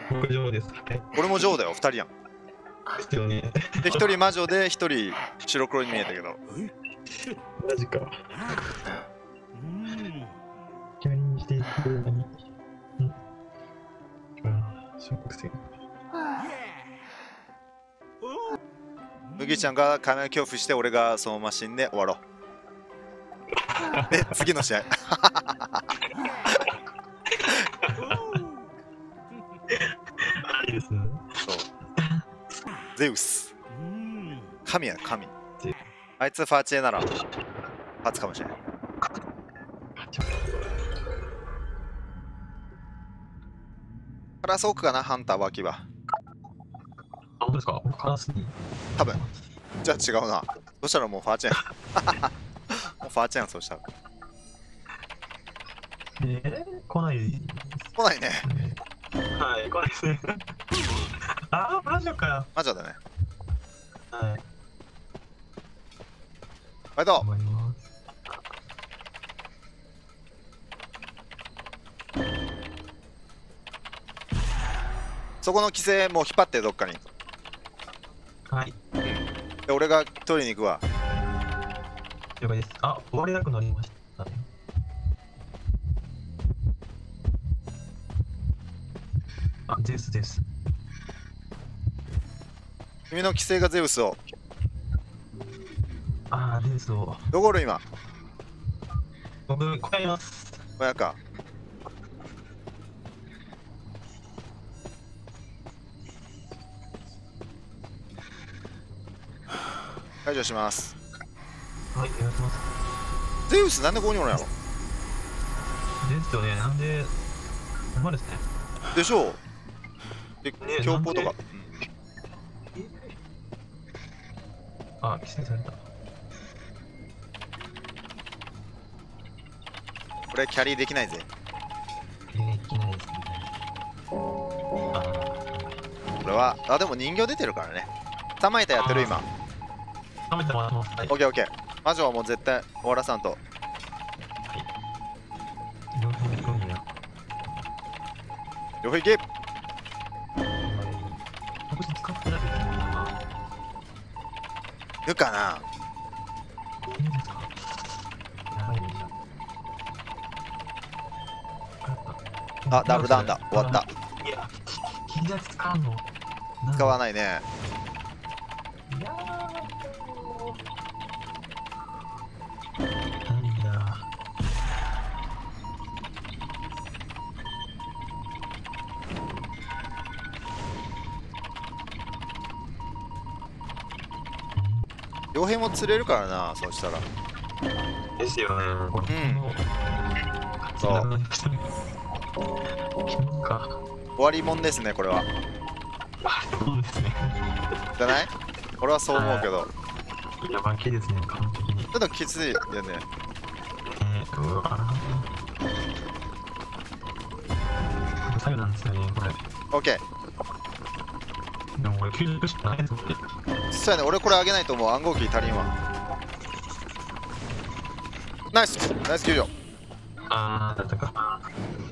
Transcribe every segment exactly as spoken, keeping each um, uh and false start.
僕上です。はい。 俺もジョーだよ、ふたりやん。 ですよね。 で、ひとり魔女で、ひとり白黒に見えたけど。 マジか。キャリーしていくのに。うん。ああ、小学生。 麦ちゃんが仮面恐怖して俺がそのまま死んで終わろう。で次の試合。 いいですね。 そうゼウス神や神。あいつファーチェなら勝つかもしれない。カラスオクかな、ハンター脇は。 あ、本当ですか？僕カラスに。 多分。じゃあ違うな。そしたらもうファーチェン。もうファーチェンそうしたら。 えー、来ない。 来ないね。 はい、来ないですね。ああ、マジかよ。 マジだね。 はい。 バイト。 頑張ります。 そこの規制もう引っ張ってどっかに。 はい。 で俺が取りに行くわ。 了解です。あ、終わりなくなりましたね。あ、ゼウスです。 君の規制がゼウスを。 ああ、ゼウスを。 どこおる今。 僕、ここやります。 親か。解除します。 はい、お願いします。 ゼウスなんでここにおるんやろ。 ですよね、なんで、ほんまですね。 でしょう。で、 ね強行とか。 あ、規制された。 これキャリーできないぜ。 できないですね。あこれは、あ、でも人形出てるからね。さんまいたやってる今。 あ、食べてもらってます。はい。 オッケーオッケー。魔女はもう絶対終わらさんと。 両方行くんや。 両方行け。 僕使ってないですもんな。 いるかな。 いいですか？やばいね。 あ、ダブルダウンだ。終わった。 いや、金額使うの使わない。 ないね。 いやー。なんだ。 両辺も釣れるからな、そうしたら。 ですよね。 うん。 そう。 終わりもんですね、これは。 そうですね。 じゃない？俺はそう思うけど。 いや、負けですね、完璧に。 ちょっときついよね。 えー、うわぁ。最後なんですよね、これ。 オッケー。でも俺、きゅうじゅうしかないですもんね。 そうやね、俺これあげないともう暗号機足りんわ。ナイスナイス救助。 あー、だったか。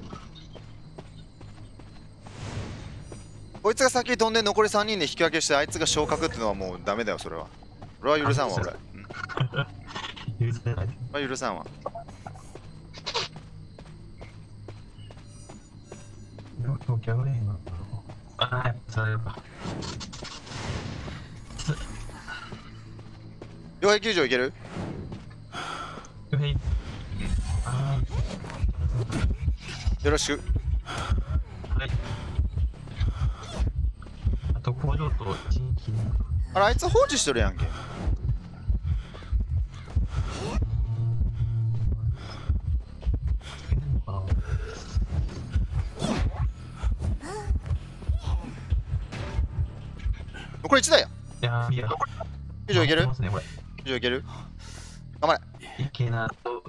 こいつが先飛んで残りさんにんで引き分けしてあいつが昇格っていうのはもうダメだよ、それは。俺は許さんわ、俺。 許せない。 俺は許さんわ。 今日ギャグレーンなんだろう。あー、やっぱそれやっぱ。 両壁救助いける？ よへい。あよろしく。 ー、はい。あと工場と地域に。 あれ、あいつ放置しとるやんけ。これいちだよ。 いやー、いや。 救助いける？ ね、これ。 救助いける？頑張れ。 いけなと。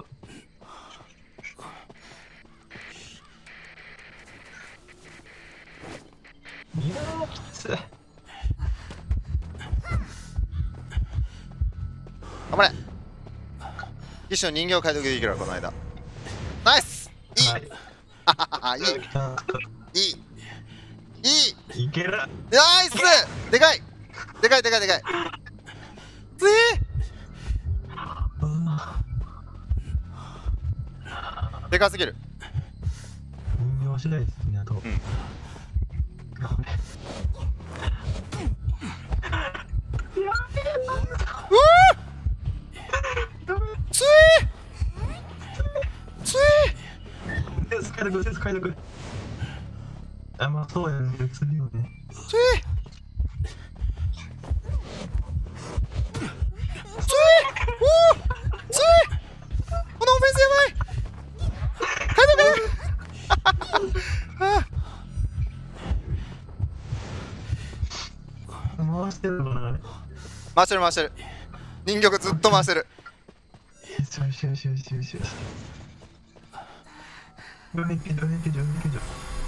いやー、きつい。 頑張れ。騎士の人形を解読できるわ、この間。ナイスいい、 はい、 いいいいいいいける。 ナイス。でかいでかいでかいでかい。ついでかすぎる。 人形次第ですね、あと。うん。 うわついついセンス解読、センス解読。あ、まあそうやね、するよね。 ついついおおついこのオフェンスやばい解読回してるのかな。 回してる回してる。人形ずっと回してる。 よしよしよしよしよしよし。上辺球場、上辺球場、上辺球場。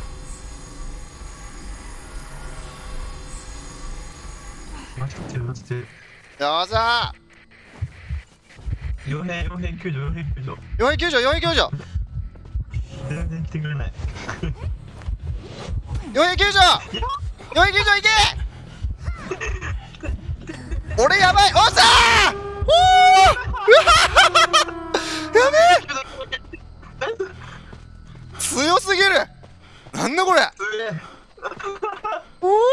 回してる、回してる。 よっしゃー。傭兵、傭兵球場、傭兵球場。 傭兵球場、傭兵球場。 全然来てくれない。 傭兵球場傭兵球場行け俺やばいおっしゃーおーやべえ強すぎるなんだこれおおお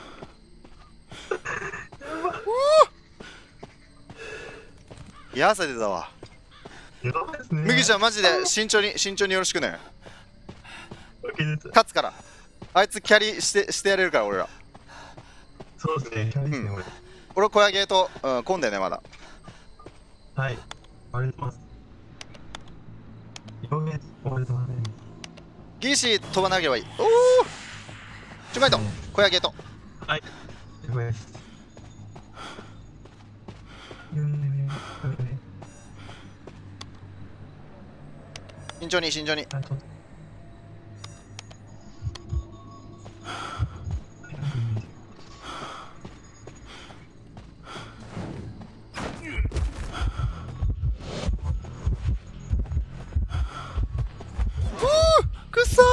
いや汗出たわ。麦ちゃんマジで慎重に慎重によろしくね。勝つからあいつキャリーしてしてやれるから俺ら。 そうですね、キャリーですね、 うん、俺小屋ゲート、うん、混んでねまだ。 はい、ありがとうございます。傭兵終わりとかね。 ギーシー飛ばなければいい。おおちょかいと小屋ゲート。 はい、了解です。 慎重に慎重に。くっそ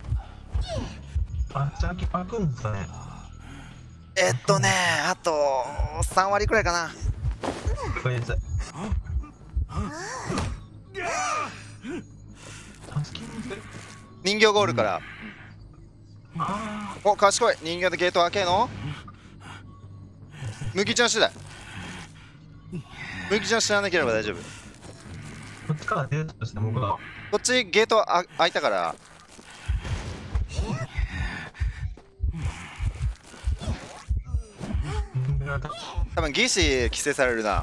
あ、じゃあ開くんですかね。 えっとねあとさん割くらいかな。 ごめんなさい。 人形ゴールから、うん、お賢い人形でゲート開けの麦ちゃん次第。麦ちゃん知らなければ大丈夫。 こっちから出るとして僕はこっちゲートあ開いたから多分ギーシー規制されるな。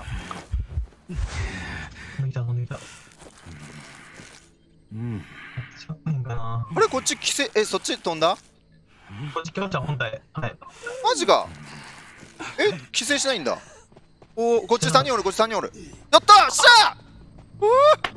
抜いた、抜いた。うん。あれこっち規制、え、そっち飛んだ？ こっち来ました、本体。はい。 マジか。え、規制しないんだ。おお、こっちさんにんおる、こっちさんにんおる。やったーしゃーうー